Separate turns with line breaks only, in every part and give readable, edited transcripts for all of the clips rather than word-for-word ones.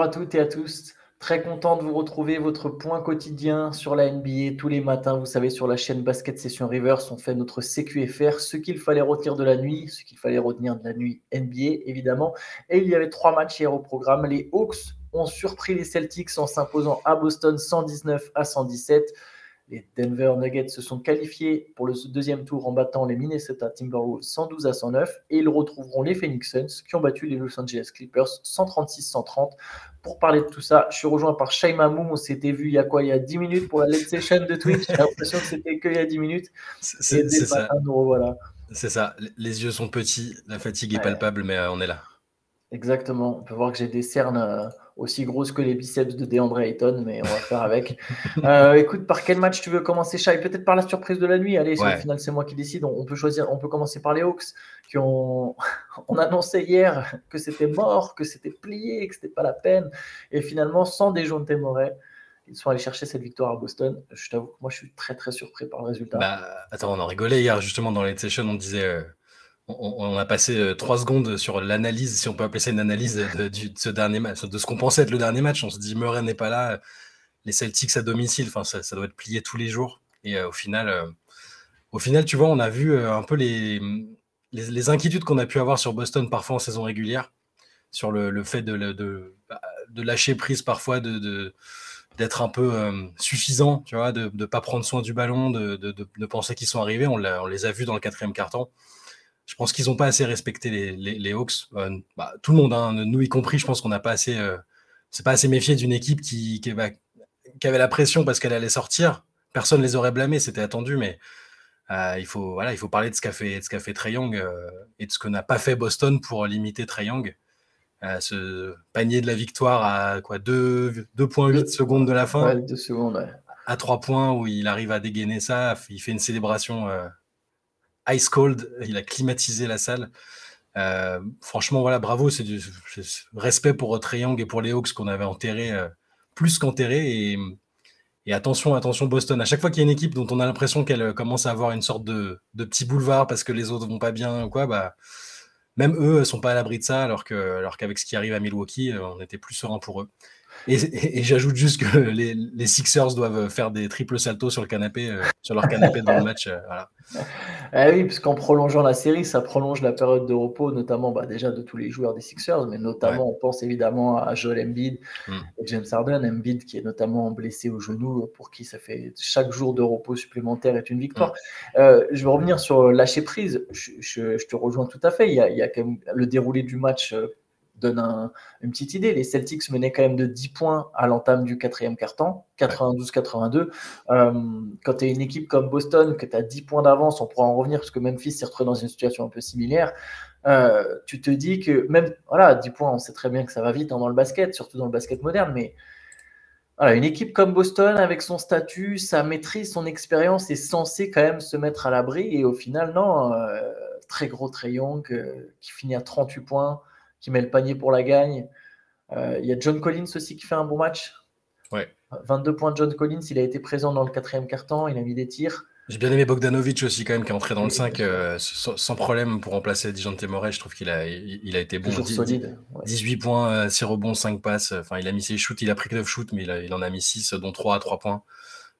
à toutes et à tous. Très content de vous retrouver, votre point quotidien sur la NBA tous les matins. Vous savez, sur la chaîne Basket Session Rivers, on fait notre CQFR, ce qu'il fallait retenir de la nuit, ce qu'il fallait retenir de la nuit NBA, évidemment. Et il y avait 3 matchs hier au programme. Les Hawks ont surpris les Celtics en s'imposant à Boston 119-117. Les Denver Nuggets se sont qualifiés pour le deuxième tour en battant les Minnesota Timberwolves 112-109 et ils retrouveront les Phoenix Suns qui ont battu les Los Angeles Clippers 136-130. Pour parler de tout ça, je suis rejoint par Shai Mamoun. On s'était vu il y a 10 minutes pour la late session de Twitch. J'ai l'impression que c'était qu'il y a 10 minutes.
C'est ça. Nous revoilà. C'est ça. Les yeux sont petits, la fatigue est palpable, mais on est là.
Exactement. On peut voir que j'ai des cernes aussi grosses que les biceps de DeAndre Ayton, mais on va faire avec. Écoute, par quel match tu veux commencer, Shai? Peut-être par la surprise de la nuit. Allez, au final, c'est moi qui décide. On peut choisir. On peut commencer par les Hawks qui ont on annonçait hier que c'était mort, que c'était plié, que c'était pas la peine. Et finalement, sans Dejounte Murray, ils sont allés chercher cette victoire à Boston. Je t'avoue que moi, je suis très, très surpris par le résultat.
Attends, on en rigolait hier, justement, dans les sessions. On disait... On a passé 3 secondes sur l'analyse, si on peut appeler ça une analyse de ce dernier match, de ce qu'on pensait être le dernier match. On se dit Murray n'est pas là, les Celtics à domicile, ça doit être plié tous les jours. Et au final, tu vois, on a vu un peu les inquiétudes qu'on a pu avoir sur Boston parfois en saison régulière, sur le fait de lâcher prise parfois, d'être un peu suffisant, tu vois, de ne pas prendre soin du ballon, de penser qu'ils sont arrivés. On les a vus dans le 4e quart-temps. Je pense qu'ils n'ont pas assez respecté les Hawks. Tout le monde, hein, nous y compris, je pense qu'on n'a pas assez, c'est pas assez méfié d'une équipe qui avait la pression parce qu'elle allait sortir. Personne les aurait blâmés, c'était attendu, mais il faut parler de ce qu'a fait Trae Young et de ce que n'a pas fait Boston pour limiter Trae Young. Ce panier de la victoire à 2,8 secondes de la fin.
2 secondes, ouais.
À 3 points où il arrive à dégainer ça, il fait une célébration ice cold, il a climatisé la salle. Franchement, voilà, bravo, c'est du respect pour Trae Young et pour les Hawks qu'on avait enterré plus qu'enterré. Et attention Boston, à chaque fois qu'il y a une équipe dont on a l'impression qu'elle commence à avoir une sorte de petit boulevard parce que les autres vont pas bien ou quoi, même eux sont pas à l'abri de ça, alors qu'avec ce qui arrive à Milwaukee, on était plus serein pour eux. Et j'ajoute juste que les Sixers doivent faire des triples saltos sur leur canapé devant le match. Voilà.
Oui, parce qu'en prolongeant la série, ça prolonge la période de repos, notamment déjà de tous les joueurs des Sixers, mais notamment, on pense évidemment à Joel Embiid et James Harden. Embiid qui est notamment blessé au genou, pour qui ça fait chaque jour de repos supplémentaire est une victoire. Je vais revenir sur lâcher prise. Je te rejoins tout à fait. Il y a quand même le déroulé du match donne une petite idée. Les Celtics menaient quand même de 10 points à l'entame du 4e quart-temps, 92-82. Quand tu es une équipe comme Boston, que tu as 10 points d'avance, on pourra en revenir parce que Memphis s'est retrouvé dans une situation un peu similaire. Tu te dis que même 10 points, on sait très bien que ça va vite dans le basket, surtout dans le basket moderne, mais une équipe comme Boston, avec son statut, sa maîtrise, son expérience, est censée quand même se mettre à l'abri. Et au final, non. Très gros Trae Young qui finit à 38 points, qui met le panier pour la gagne. Il y a John Collins aussi qui fait un bon match. 22 points de John Collins, il a été présent dans le 4e quart-temps, il a mis des tirs.
J'ai bien aimé Bogdanovic aussi quand même, qui est entré dans le 5 sans problème pour remplacer Dejounte Murray. Je trouve qu'il a été bon.
Toujours solide.
18 points, 6 rebonds, 5 passes. Enfin, il a mis ses shoots, il a pris 9 shoots, mais il en a mis 6, dont 3 à 3 points.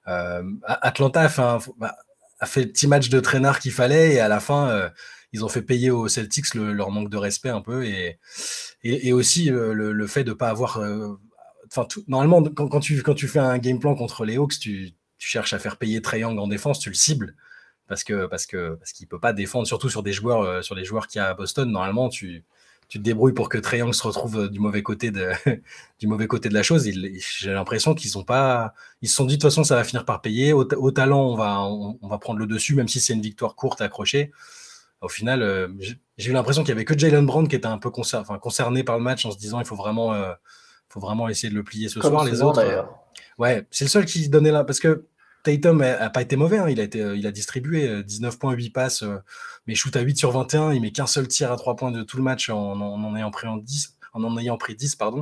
Atlanta a fait le petit match de traînard qu'il fallait, et à la fin, ils ont fait payer aux Celtics leur manque de respect un peu, et aussi le fait de pas avoir... normalement, quand tu fais un game plan contre les Hawks, tu cherches à faire payer Trae Young en défense, tu le cibles parce qu'il peut pas défendre, surtout sur les joueurs qu'il y a à Boston. Normalement, tu te débrouilles pour que Trae Young se retrouve du mauvais côté de la chose. J'ai l'impression qu'ils se sont dit de toute façon ça va finir par payer. Au talent, on va prendre le dessus, même si c'est une victoire courte accrochée. Au final, j'ai eu l'impression qu'il y avait que Jaylen Brown qui était un peu concerné par le match, en se disant il faut vraiment essayer de le plier ce soir. Les autres, c'est le seul qui donnait là, parce que Tatum a pas été mauvais, hein. Il a distribué 19 points, 8 passes, mais shoot à 8 sur 21, il met qu'un seul tir à 3 points de tout le match en ayant pris 10, pardon.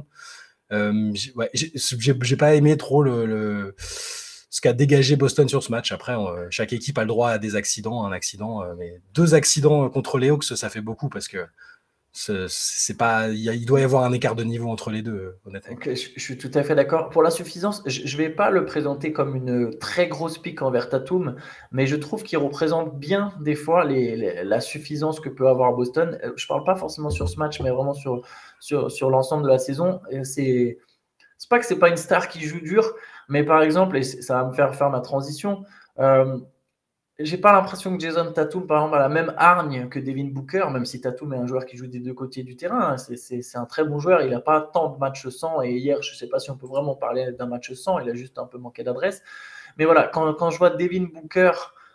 J'ai pas aimé trop ce qu'a dégagé Boston sur ce match. Après, chaque équipe a le droit à des accidents, mais 2 accidents contre les Hawks, ça fait beaucoup, parce que c'est pas, il doit y avoir un écart de niveau entre les deux, honnêtement.
Donc, je suis tout à fait d'accord. Pour l'insuffisance, je ne vais pas le présenter comme une très grosse pique envers Tatum, mais je trouve qu'il représente bien des fois la suffisance que peut avoir Boston. Je ne parle pas forcément sur ce match, mais vraiment sur l'ensemble de la saison. C'est pas que c'est pas une star qui joue dur, mais par exemple, et ça va me faire ma transition, j'ai pas l'impression que Jason Tatum, par exemple, a la même hargne que Devin Booker, même si Tatum est un joueur qui joue des deux côtés du terrain. Hein. C'est un très bon joueur. Il n'a pas tant de matchs sans. Et hier, je ne sais pas si on peut vraiment parler d'un match sans. Il a juste un peu manqué d'adresse. Mais voilà, quand je vois Devin Booker,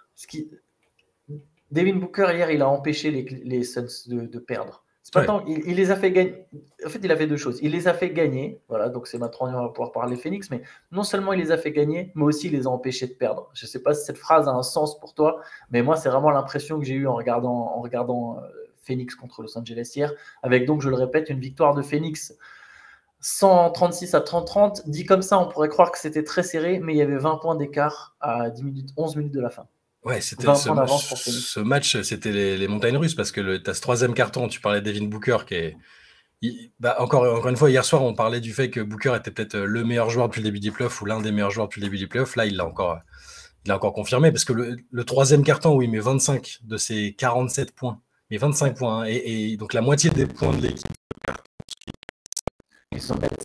Devin Booker, hier, il a empêché les Suns de perdre. C'est pas tant, il les a fait gagner. En fait, il a fait deux choses. Il les a fait gagner. Voilà, donc c'est ma transition, on va pouvoir parler Phoenix. Mais non seulement il les a fait gagner, mais aussi il les a empêchés de perdre. Je ne sais pas si cette phrase a un sens pour toi, mais moi, c'est vraiment l'impression que j'ai eue en regardant Phoenix contre Los Angeles hier. Avec donc, je le répète, une victoire de Phoenix 136 à 30-30. Dit comme ça, on pourrait croire que c'était très serré, mais il y avait 20 points d'écart à 11 minutes de la fin.
Ouais, c'était ce match, c'était les montagnes russes parce que tu as ce troisième carton, tu parlais de Devin Booker qui est. Encore une fois, hier soir, on parlait du fait que Booker était peut-être le meilleur joueur depuis le début des playoffs ou l'un des meilleurs joueurs depuis le début des playoffs. Là, il l'a encore confirmé parce que le troisième carton où il met 25 de ses 47 points, mais 25 points, hein, et donc la moitié des points de l'équipe. Ils sont bêtes.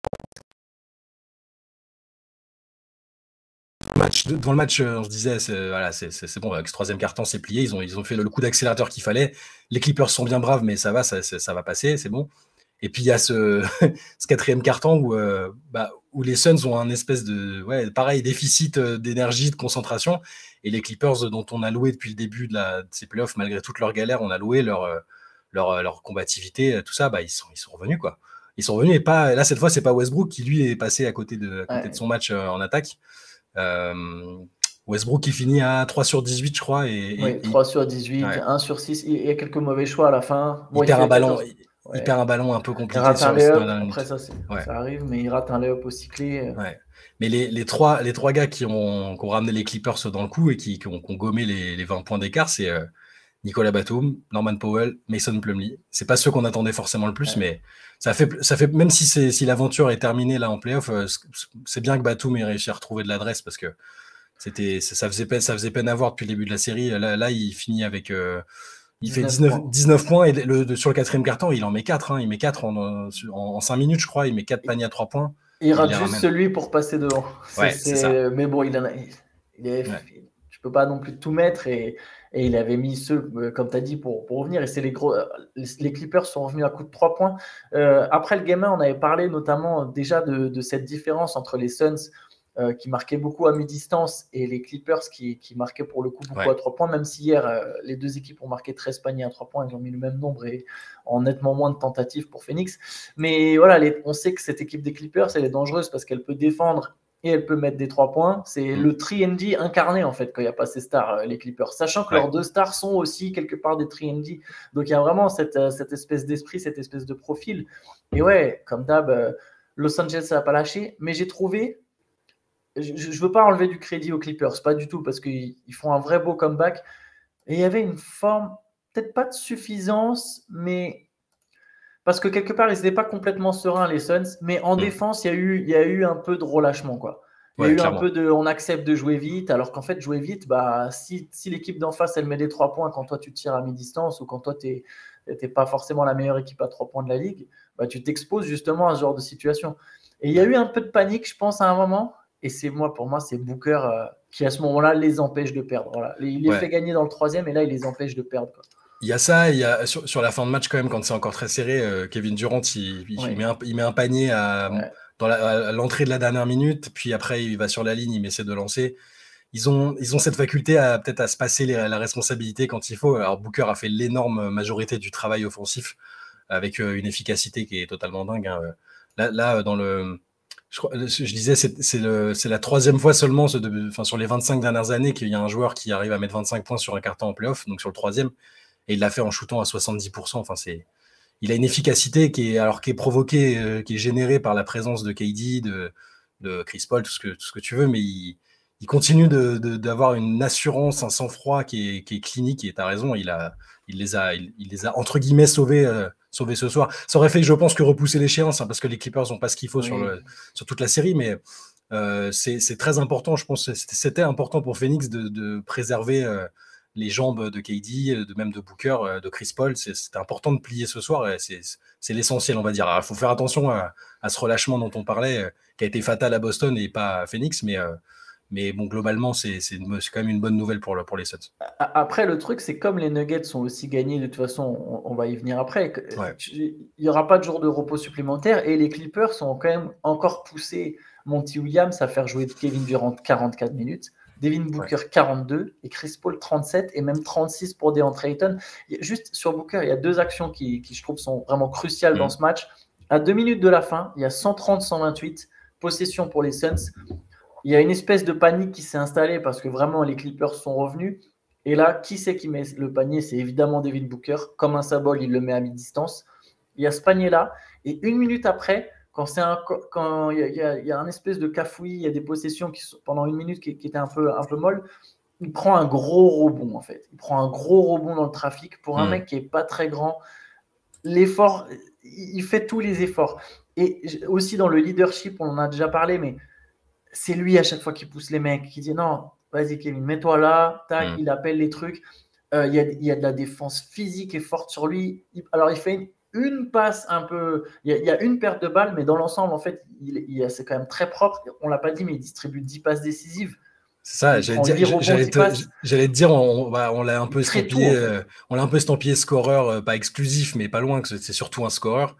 Devant le match, on se disait, c'est bon, avec ce troisième carton, c'est plié. Ils ont fait le coup d'accélérateur qu'il fallait. Les Clippers sont bien braves, mais ça va passer, c'est bon. Et puis il y a ce quatrième carton où les Suns ont un espèce de pareil déficit d'énergie, de concentration. Et les Clippers, dont on a loué depuis le début de ces playoffs, malgré toutes leurs galères, on a loué leur combativité, tout ça, ils sont revenus, quoi. Ils sont revenus, et pas là cette fois, c'est pas Westbrook qui lui est passé à côté de son match en attaque. Westbrook qui finit à 3 sur 18, je crois.
Oui, 3 sur 18, 1 sur 6. Il y a quelques mauvais choix à la fin.
Bon, il perd un ballon un peu compliqué.
Il rate un lay-up. Après, ça arrive, mais il rate un lay-up aussi clé.
Ouais. Mais les trois gars qui ont ramené les Clippers dans le coup et qui ont gommé les 20 points d'écart, c'est Nicolas Batum, Norman Powell, Mason Plumlee. C'est pas ceux qu'on attendait forcément le plus, mais ça fait même si l'aventure est terminée là en playoff, c'est bien que Batum ait réussi à retrouver de l'adresse parce que ça faisait peine à voir depuis le début de la série. Là il finit avec il fait 19 points et sur le quatrième carton, il en met 4. Hein. Il met 4 en 5 minutes, je crois. Il met 4 paniers à 3 points.
Il rate juste celui pour passer devant.
C'est ça.
Mais bon, je peux pas non plus tout mettre et il avait mis ceux, comme tu as dit, pour revenir. Et c'est les Clippers sont revenus à coup de 3 points. Après le Game 1, on avait parlé notamment déjà de cette différence entre les Suns qui marquaient beaucoup à mi-distance et les Clippers qui marquaient pour le coup beaucoup à 3 points, même si hier, les deux équipes ont marqué 13 paniers à 3 points, ils ont mis le même nombre et en nettement moins de tentatives pour Phoenix. Mais voilà, on sait que cette équipe des Clippers, elle est dangereuse parce qu'elle peut défendre et elle peut mettre des 3 points. C'est le 3&D incarné, en fait, quand il n'y a pas ces stars, les Clippers. Sachant que leurs deux stars sont aussi quelque part des 3&D. Donc, il y a vraiment cette espèce d'esprit, cette espèce de profil. Et ouais, comme d'hab, Los Angeles, ça n'a pas lâché. Mais j'ai trouvé... Je ne veux pas enlever du crédit aux Clippers, pas du tout, parce qu'ils font un vrai beau comeback. Et il y avait une forme, peut-être pas de suffisance, mais... Parce que quelque part, ils n'étaient pas complètement sereins, les Suns, mais en défense, il y a eu un peu de relâchement, quoi. Il y a eu un peu on accepte de jouer vite, alors qu'en fait, jouer vite, si l'équipe d'en face, elle met des 3 points quand toi, tu tires à mi-distance ou quand toi, tu n'es pas forcément la meilleure équipe à 3 points de la ligue, tu t'exposes justement à ce genre de situation. Et il y a eu un peu de panique, je pense, à un moment. Et pour moi, c'est Booker qui, à ce moment-là, les empêche de perdre. Voilà. Il les fait gagner dans le troisième et là, il les empêche de perdre, quoi.
Il y a ça, il y a sur la fin de match quand même, quand c'est encore très serré, Kevin Durant, il met un panier à l'entrée de la dernière minute, puis après il va sur la ligne, il essaie de lancer. Ils ont cette faculté peut-être à se passer la responsabilité quand il faut. Alors Booker a fait l'énorme majorité du travail offensif avec une efficacité qui est totalement dingue. Hein. Là dans le... Je disais, c'est la troisième fois seulement sur les 25 dernières années qu'il y a un joueur qui arrive à mettre 25 points sur un carton en playoff, donc sur le troisième. Et il l'a fait en shootant à 70%. Enfin, il a une efficacité qui est provoquée, qui est générée par la présence de KD, de Chris Paul, tout ce que tu veux, mais il continue d'avoir une assurance, un sang-froid qui est clinique. Et tu as raison, il les a entre guillemets sauvés sauver ce soir. Ça aurait fait, je pense, que repousser l'échéance, hein, parce que les Clippers n'ont pas ce qu'il faut sur toute la série, mais c'est très important. Je pense que c'était important pour Phoenix de préserver les jambes de KD, même de Booker, de Chris Paul. C'était important de plier ce soir, et c'est l'essentiel, on va dire. Il faut faire attention à ce relâchement dont on parlait, qui a été fatal à Boston et pas à Phoenix, mais bon, globalement, c'est quand même une bonne nouvelle pour les Suns.
Après, le truc, c'est comme les Nuggets sont aussi gagnés, de toute façon, on va y venir après.
Ouais.
Il n'y aura pas de jour de repos supplémentaire et les Clippers sont quand même encore poussés Monty Williams à faire jouer Kevin Durant 44 minutes, Devin Booker 42 et Chris Paul 37 et même 36 pour DeAndre Ayton. Juste sur Booker, il y a 2 actions qui je trouve sont vraiment cruciales dans ce match. À 2 minutes de la fin, il y a 130-128 possession pour les Suns. Il y a une espèce de panique qui s'est installée parce que vraiment les Clippers sont revenus. Et là, qui c'est qui met le panier? C'est évidemment Devin Booker. Comme un symbole, il le met à mi-distance. Il y a ce panier-là. Et 1 minute après, quand il y a un espèce de cafouillis, il y a des possessions qui sont, pendant 1 minute qui étaient un peu molles, il prend un gros rebond en fait. Il prend un gros rebond dans le trafic pour un mec qui n'est pas très grand. L'effort, il fait tous les efforts. Et aussi dans le leadership, on en a déjà parlé, mais c'est lui à chaque fois qui pousse les mecs, qui dit non, vas-y Kevin, mets-toi là, tac, il appelle les trucs. Il y a de la défense physique et forte sur lui. Alors il fait une passe un peu, il y a une perte de balle, mais dans l'ensemble, en fait, c'est quand même très propre. On ne l'a pas dit, mais il distribue 10 passes décisives.
C'est ça, j'allais te dire, on l'a un peu estampillé scoreur, pas exclusif, mais pas loin, que c'est surtout un scoreur.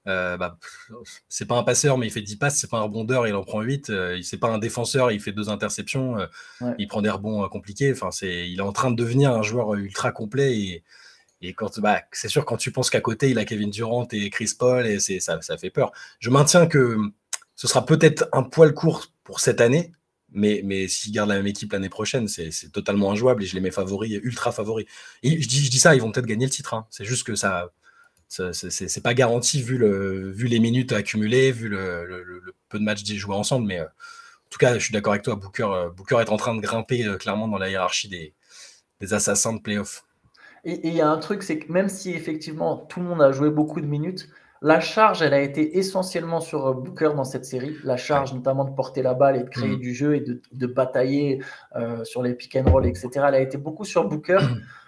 C'est pas un passeur, mais il fait 10 passes, c'est pas un rebondeur, il en prend 8. C'est pas un défenseur, il fait 2 interceptions, il prend des rebonds compliqués. Enfin, il est en train de devenir un joueur ultra complet. Et quand, c'est sûr, quand tu penses qu'à côté, il a Kevin Durant et Chris Paul, et ça fait peur. Je maintiens que ce sera peut-être un poil court pour cette année, mais s'ils gardent la même équipe l'année prochaine, c'est totalement injouable, et je les mets favoris, ultra favoris. Et je dis ça, ils vont peut-être gagner le titre. C'est juste que c'est pas garanti vu les minutes accumulées, vu le peu de matchs joués ensemble, mais en tout cas, je suis d'accord avec toi, Booker est en train de grimper clairement dans la hiérarchie des assassins de playoff.
Et il y a un truc, c'est que même si effectivement tout le monde a joué beaucoup de minutes, la charge, elle a été essentiellement sur Booker dans cette série. La charge, notamment de porter la balle et de créer du jeu et de batailler sur les pick and roll, etc. Elle a été beaucoup sur Booker.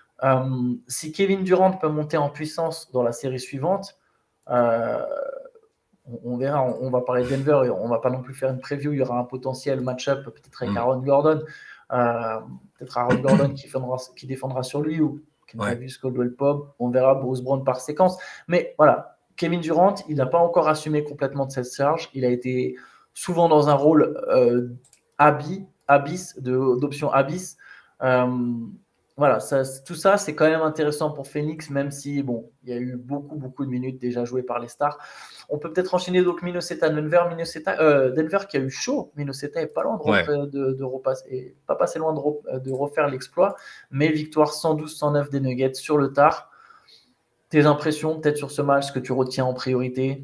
Si Kevin Durant peut monter en puissance dans la série suivante, on verra. On va parler de Denver et on ne va pas non plus faire une preview. Il y aura un potentiel match-up peut-être avec Aaron Gordon. Peut-être Aaron Gordon qui défendra sur lui ou Kentavious Caldwell-Pope. On verra Bruce Brown par séquence. Mais voilà, Kevin Durant, il n'a pas encore assumé complètement de cette charge. Il a été souvent dans un rôle d'option abyss. Voilà, tout ça, c'est quand même intéressant pour Phoenix, même si, bon, il y a eu beaucoup de minutes déjà jouées par les stars. On peut peut-être enchaîner donc Minnesota-Denver. Denver qui a eu chaud. Minnesota n'est pas loin de repasser, pas passé loin de refaire l'exploit, mais victoire 112-109 des Nuggets sur le tard. Tes impressions peut-être sur ce match, ce que tu retiens en priorité?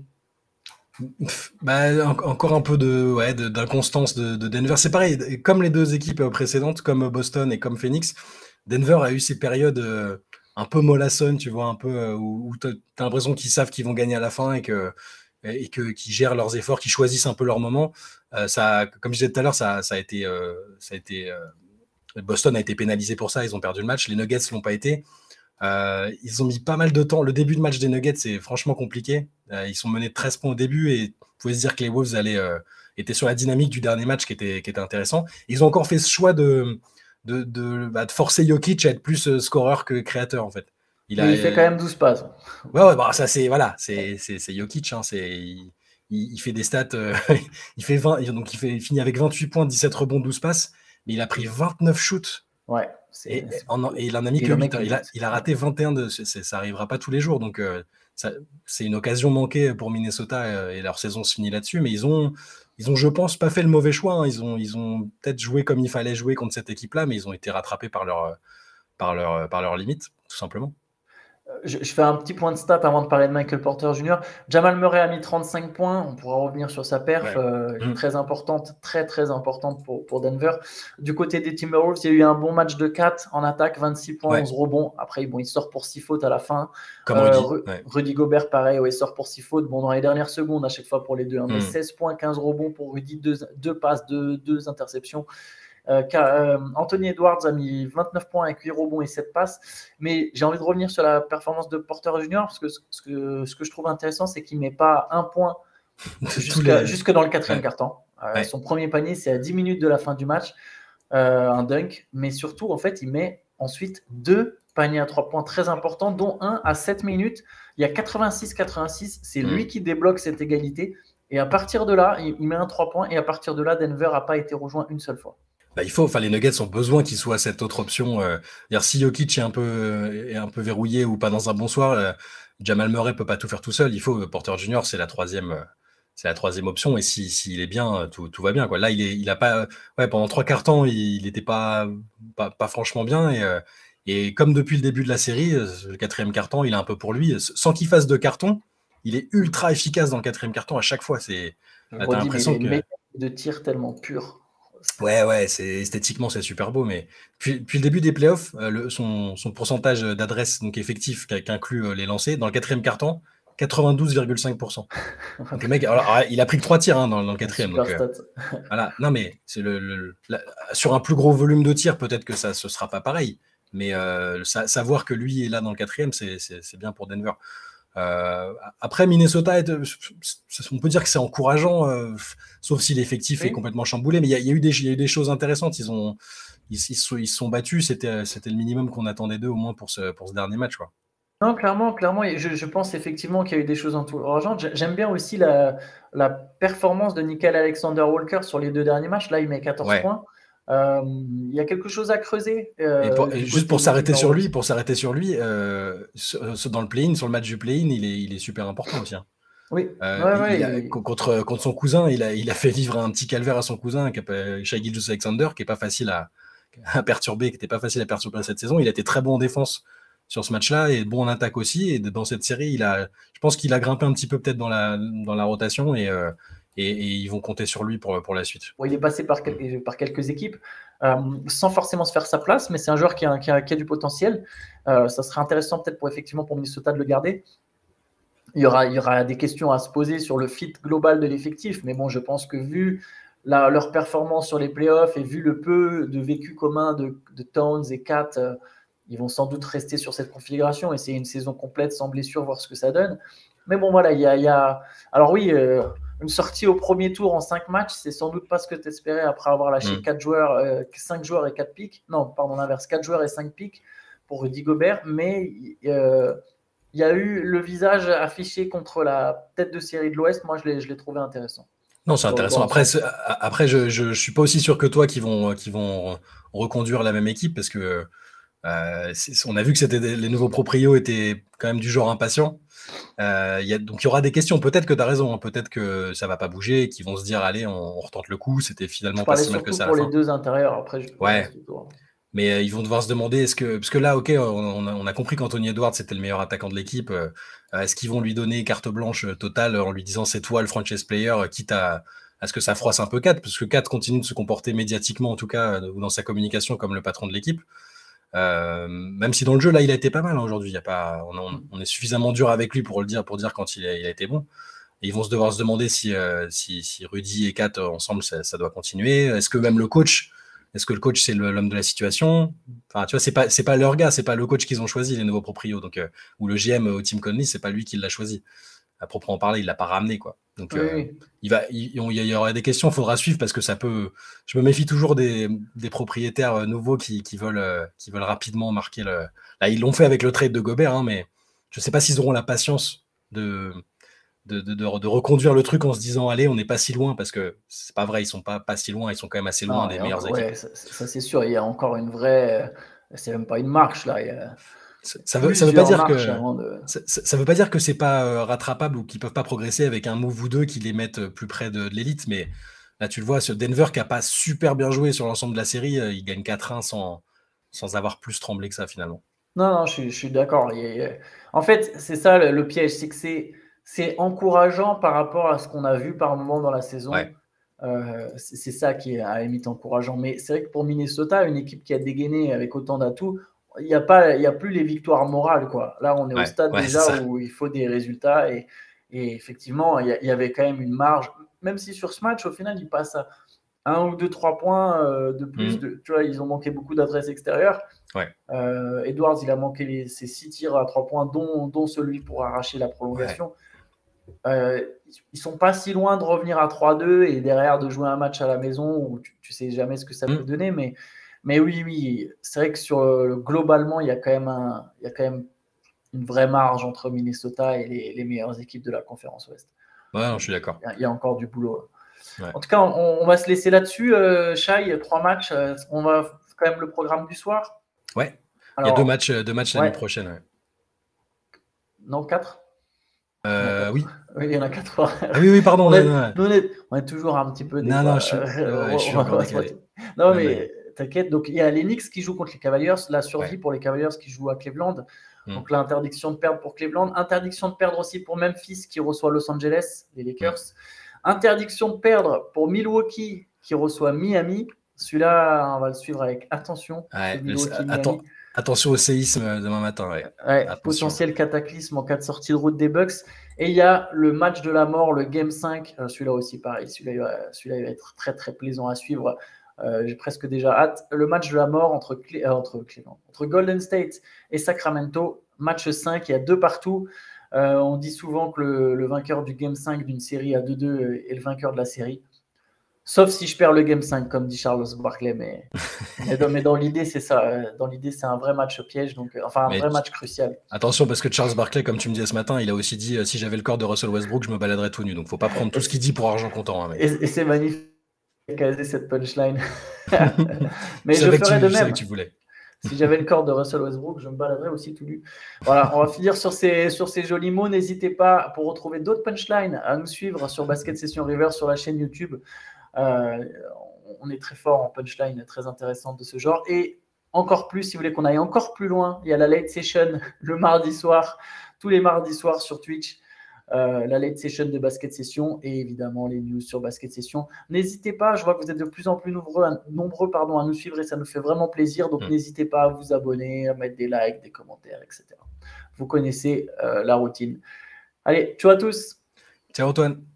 Encore un peu d'inconstance de Denver. C'est pareil, comme les 2 équipes précédentes, comme Boston et comme Phoenix, Denver a eu ces périodes un peu mollassonnes, tu vois, un peu où tu as l'impression qu'ils savent qu'ils vont gagner à la fin et qu'ils gèrent leurs efforts, qu'ils choisissent un peu leur moment. Comme je disais tout à l'heure, ça a été Boston a été pénalisé pour ça, ils ont perdu le match. Les Nuggets l'ont pas été. Ils ont mis pas mal de temps. Le début de match des Nuggets, c'est franchement compliqué. Ils sont menés de 13 points au début et vous pouvez se dire que les Wolves étaient sur la dynamique du dernier match qui était intéressant. Ils ont encore fait ce choix de forcer Jokic à être plus scoreur que créateur en fait.
Il fait quand même 12 passes.
Ça c'est Jokic. Il fait des stats. Il fait 20, donc il finit avec 28 points, 17 rebonds, 12 passes. Mais il a pris 29 shoots.
Ouais.
Et il en a mis que 8. Il a raté 21. Ça n'arrivera pas tous les jours. Donc, c'est une occasion manquée pour Minnesota et leur saison se finit là-dessus. Mais ils ont, je pense, pas fait le mauvais choix. Ils ont peut-être joué comme il fallait jouer contre cette équipe-là, mais ils ont été rattrapés par leurs limites, tout simplement.
Je fais un petit point de stat avant de parler de Michael Porter Jr. Jamal Murray a mis 35 points. On pourra revenir sur sa perf, très importante, très très importante pour Denver. Du côté des Timberwolves, il y a eu un bon match de 4 en attaque, 26 points, 11 rebonds. Après, bon, il sort pour 6 fautes à la fin.
Comme Rudy.
Rudy Gobert, pareil, il sort pour 6 fautes. Bon, dans les dernières secondes, à chaque fois pour les deux. Mais 16 points, 15 rebonds pour Rudy, 2 passes, 2 interceptions. Anthony Edwards a mis 29 points avec 8 rebonds et 7 passes. Mais j'ai envie de revenir sur la performance de Porter Jr. parce que ce que je trouve intéressant, c'est qu'il ne met pas un point jusque dans le quatrième quart-temps. Son premier panier, c'est à 10 minutes de la fin du match, un dunk. Mais surtout, en fait, il met ensuite 2 paniers à 3 points très importants, dont un à 7 minutes. Il y a 86-86. C'est lui qui débloque cette égalité. Et à partir de là, il met un 3 points. Et à partir de là, Denver n'a pas été rejoint une seule fois.
Les Nuggets ont besoin qu'il soit cette autre option. Si Jokic est un peu verrouillé ou pas dans un bon soir, Jamal Murray peut pas tout faire tout seul. Il faut Porter Jr. C'est la troisième option. Et s'il est bien, tout va bien, quoi. Là, il a pas, pendant 3 quarts temps, il était pas franchement bien. Et comme depuis le début de la série, le 4e quart-temps, il est un peu pour lui. Sans qu'il fasse de carton, il est ultra efficace dans le 4e quart-temps à chaque fois. T'as l'impression que
de tir tellement pur.
Ouais, esthétiquement c'est super beau, mais puis le début des playoffs, son pourcentage d'adresse donc effectif qui inclut les lancers dans le 4e quart-temps, 92,5%. Donc le mec, alors, il a pris que 3 tirs dans le 4e. Donc, voilà, non mais c'est sur un plus gros volume de tirs, peut-être que ce sera pas pareil, mais savoir que lui est là dans le 4e, c'est bien pour Denver. Après Minnesota, on peut dire que c'est encourageant, sauf si l'effectif est complètement chamboulé, mais il y a eu des choses intéressantes. Ils se sont battus, c'était le minimum qu'on attendait d'eux au moins pour ce dernier match, quoi.
Non, clairement, je pense effectivement qu'il y a eu des choses encourageantes. J'aime bien aussi la performance de Nickeil Alexander-Walker sur les 2 derniers matchs. Là, il met 14 points. Il y a quelque chose à creuser.
Juste pour s'arrêter sur lui, dans le play-in, sur le match du play-in, il est super important aussi. Hein.
Oui.
Contre son cousin, il a fait vivre un petit calvaire à son cousin, Shai Gilgeous-Alexander, qui est pas facile à perturber, qui n'était pas facile à perturber cette saison. Il a été très bon en défense sur ce match-là et bon en attaque aussi. Et dans cette série, je pense qu'il a grimpé un petit peu peut-être dans la rotation et ils vont compter sur lui pour la suite.
Il est passé par quelques équipes sans forcément se faire sa place, mais c'est un joueur qui a du potentiel. Ça serait intéressant peut-être pour Minnesota de le garder. Il y aura des questions à se poser sur le fit global de l'effectif, mais bon, je pense que vu leur performance sur les playoffs et vu le peu de vécu commun de Towns et Kat, ils vont sans doute rester sur cette configuration, essayer une saison complète sans blessure, voir ce que ça donne. Mais bon, voilà, il y a... Alors oui, une sortie au premier tour en 5 matchs, c'est sans doute pas ce que tu espérais après avoir lâché 5 joueurs et 4 pics. Non, pardon, l'inverse, 4 joueurs et 5 pics pour Rudy Gobert, mais il y a eu le visage affiché contre la tête de série de l'Ouest. Moi, je l'ai trouvé intéressant.
Non, c'est intéressant. Après, je suis pas aussi sûr que toi qu'ils vont reconduire la même équipe parce que on a vu que les nouveaux proprios étaient quand même du genre impatients. Donc il y aura des questions. Peut-être que tu as raison. Hein. Peut-être que ça va pas bouger, qu'ils vont se dire allez, on retente le coup. C'était finalement pas si mal que ça.
Pour les 2 intérieurs. Après,
mais ils vont devoir se demander parce que là, ok, on a compris qu'Anthony Edwards c'était le meilleur attaquant de l'équipe. Est-ce qu'ils vont lui donner carte blanche totale en lui disant c'est toi le franchise player, quitte à ce que ça froisse un peu Kat, parce que Kat continue de se comporter médiatiquement en tout cas ou dans sa communication comme le patron de l'équipe. Même si dans le jeu là il a été pas mal hein, aujourd'hui, on est suffisamment dur avec lui pour dire quand il a été bon. Et ils vont devoir se demander si Rudy et Kat ensemble ça doit continuer. Est-ce que même le coach c'est l'homme de la situation? Enfin tu vois, c'est pas leur gars, c'est pas le coach qu'ils ont choisi, les nouveaux proprios, donc ou le GM au Tim Conley, c'est pas lui qui l'a choisi à proprement parler, il l'a pas ramené quoi. Donc il y aura des questions, il faudra suivre parce que je me méfie toujours des propriétaires nouveaux qui veulent rapidement marquer Là, ils l'ont fait avec le trade de Gobert, hein, mais je sais pas s'ils auront la patience de reconduire le truc en se disant allez, on n'est pas si loin, parce que c'est pas vrai, ils sont pas si loin, ils sont quand même assez loin des meilleures équipes.
Ouais, ça c'est sûr, il y a encore une vraie, c'est même pas une marche là.
Ça veut pas dire que c'est pas rattrapable ou qu'ils peuvent pas progresser avec un move ou deux qui les mettent plus près de l'élite, mais là tu le vois, ce Denver qui a pas super bien joué sur l'ensemble de la série, il gagne 4-1 sans avoir plus tremblé que ça finalement.
Non, non, je suis d'accord. En fait, c'est ça le piège, c'est que c'est encourageant par rapport à ce qu'on a vu par moment dans la saison.
Ouais,
C'est ça qui est à la limite encourageant. Mais c'est vrai que pour Minnesota, une équipe qui a dégainé avec autant d'atouts, il y a plus les victoires morales, quoi. Là, on est au
ouais,
stade
ouais, c'est
déjà
ça.
où il faut des résultats et effectivement, il y avait quand même une marge. Même si sur ce match, au final, il passe à 1 ou 2, 3 points de plus.
Mhm.
Tu vois, ils ont manqué beaucoup d'adresses extérieures.
Ouais,
Edwards, il a manqué ses 6 tirs à 3 points, dont celui pour arracher la
ouais,
prolongation. Ils sont pas si loin de revenir à 3-2 et derrière de jouer un match à la maison où tu sais jamais ce que ça peut
Mhm.
donner. Mais oui, oui, c'est vrai que globalement, il y a quand même une vraie marge entre Minnesota et les meilleures équipes de la conférence Ouest.
Ouais, non,
Donc,
je suis d'accord.
il y a encore du boulot.
Ouais.
En tout cas, on va se laisser là-dessus. Shai, 3 matchs. On va quand même le programme du soir.
Ouais. Il y a
Alors,
deux matchs la nuit
ouais,
prochaine. Ouais.
non, 4. Il y en a 4.
Oui.
Oui, il y en a 4.
Ah oui, oui, pardon.
On
Non,
est,
non,
nous, on est toujours un petit peu des
non, non,
fois.
ouais, je suis
On
encore
va se motiver.
décalé.
Non,
Non, non,
mais t'inquiète. Donc, il y a les Knicks qui jouent contre les Cavaliers. La survie
ouais.
pour les Cavaliers qui jouent à Cleveland.
Mhm.
Donc, l'interdiction de perdre pour Cleveland. Interdiction de perdre aussi pour Memphis qui reçoit Los Angeles, les Lakers.
Mhm.
Interdiction de perdre pour Milwaukee qui reçoit Miami. Celui-là, on va le suivre avec attention. Ce
Ouais,
Milwaukee-Miami.
attention au séisme demain matin. Ouais.
Ouais,
Attention.
potentiel cataclysme en cas de sortie de route des Bucks. Et il y a le match de la mort, le Game 5. Celui-là aussi, pareil. Celui-là, il va être très, très plaisant à suivre. J'ai presque déjà hâte. Le match de la mort entre Golden State et Sacramento. Match 5, il y a 2 partout. On dit souvent que le vainqueur du Game 5 d'une série à 2-2 est le vainqueur de la série. Sauf si je perds le Game 5, comme dit Charles Barkley. Mais dans l'idée, c'est ça. Dans l'idée, c'est un vrai match piège. Donc, enfin, un
Mais
vrai match crucial.
attention, parce que Charles Barkley, comme tu me disais ce matin, il a aussi dit si j'avais le corps de Russell Westbrook, je me baladerais tout nu. Donc, faut pas prendre
Et
tout ce qu'il dit pour argent comptant, hein, mec.
Et c'est magnifique de caser cette punchline.
Je
Mais je
savais que
ferais de
je savais que
même.
tu voulais.
Si j'avais le corps de Russell Westbrook, je me baladerais aussi tout nu. Voilà, on va finir sur ces jolis mots. N'hésitez pas, pour retrouver d'autres punchlines, à nous suivre sur Basket Session River sur la chaîne YouTube. Euh, on est très fort en punchline, très intéressante de ce genre. Et encore plus, si vous voulez qu'on aille encore plus loin, il y a la late session le mardi soir, tous les mardis soirs sur Twitch. La late session de Basket Session et évidemment les news sur Basket Session. N'hésitez pas, je vois que vous êtes de plus en plus nombreux à nous suivre et ça nous fait vraiment plaisir. Donc n'hésitez pas à vous abonner, à mettre des likes, des commentaires, etc. Vous connaissez la routine. Allez, ciao à tous.
Ciao Antoine.